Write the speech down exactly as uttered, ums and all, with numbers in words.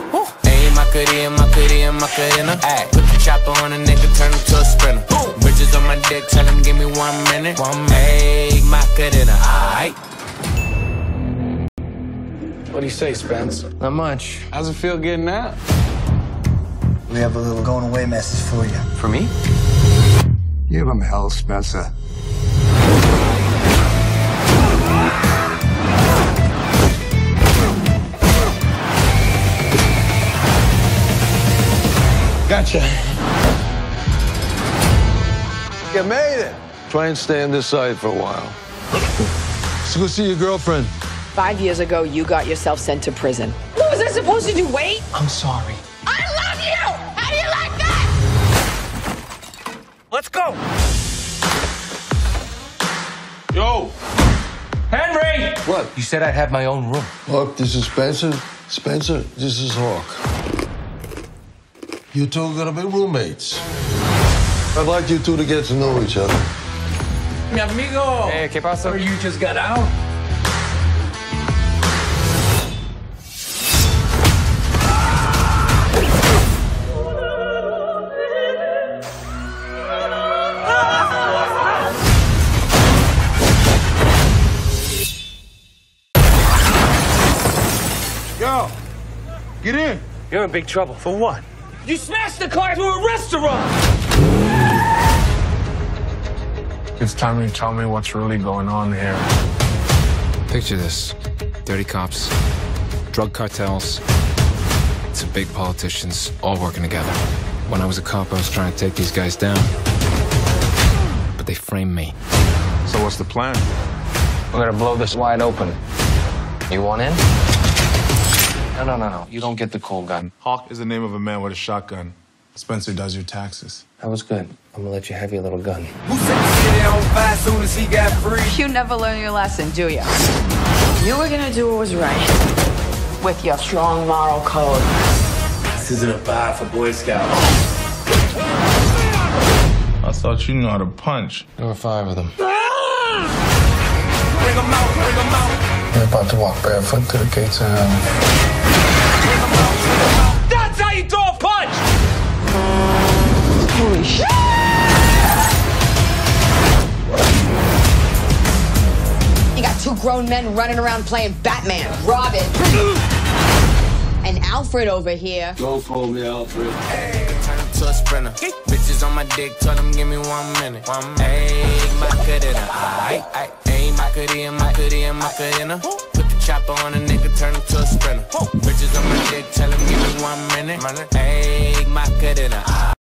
Ayy, Macarena, Macarena, Macarena. Ay, put the chopper on a nigga, turn him to a sprinter. Bitches on my dick, tell him give me one minute. One minute. Ayy, Macarena, aight. What do you say, Spence? Not much. How's it feel getting out? We have a little going away message for you. For me? Give him hell, Spencer. Gotcha. You made it. Try and stay on this side for a while. Let's go see your girlfriend. Five years ago, you got yourself sent to prison. What was I supposed to do, wait? I'm sorry. I love you! How do you like that? Let's go! Yo! Henry! What? You said I'd have my own room. Hawk, this is Spencer. Spencer, this is Hawk. You two are gonna be roommates. I'd like you two to get to know each other. Mi amigo! Hey, ¿qué pasa? You just got out? Yo, get in. You're in big trouble. For what? You smashed the car to a restaurant! It's time you tell me what's really going on here. Picture this. Dirty cops, drug cartels, some big politicians all working together. When I was a cop, I was trying to take these guys down. But they framed me. So what's the plan? We're gonna blow this wide open. You want in? No, no, no, no. You don't get the cold gun. Hawk is the name of a man with a shotgun. Spencer does your taxes. That was good. I'm gonna let you have your little gun. Who said the city on fire soon as he got free? You never learn your lesson, do you? You were gonna do what was right. With your strong moral code. This isn't a bar for Boy Scouts. I thought you knew how to punch. There were five of them. Bring them out, bring them out. You're about to walk barefoot to the gates of heaven. That's how you throw a punch! Holy shit. You got two grown men running around playing Batman, Robin, and Alfred over here. Don't call me Alfred. Hey, turn him to a sprinter. Bitches on my dick, tell him give me one minute. One minute. Ayy, Macarena, aight, aight. Ayy, Macarena, Macarena, Macarena. Put the chopper on a nigga, turn him to a sprinter. Bitches on my dick, tell him give me one minute. Ayy, Macarena.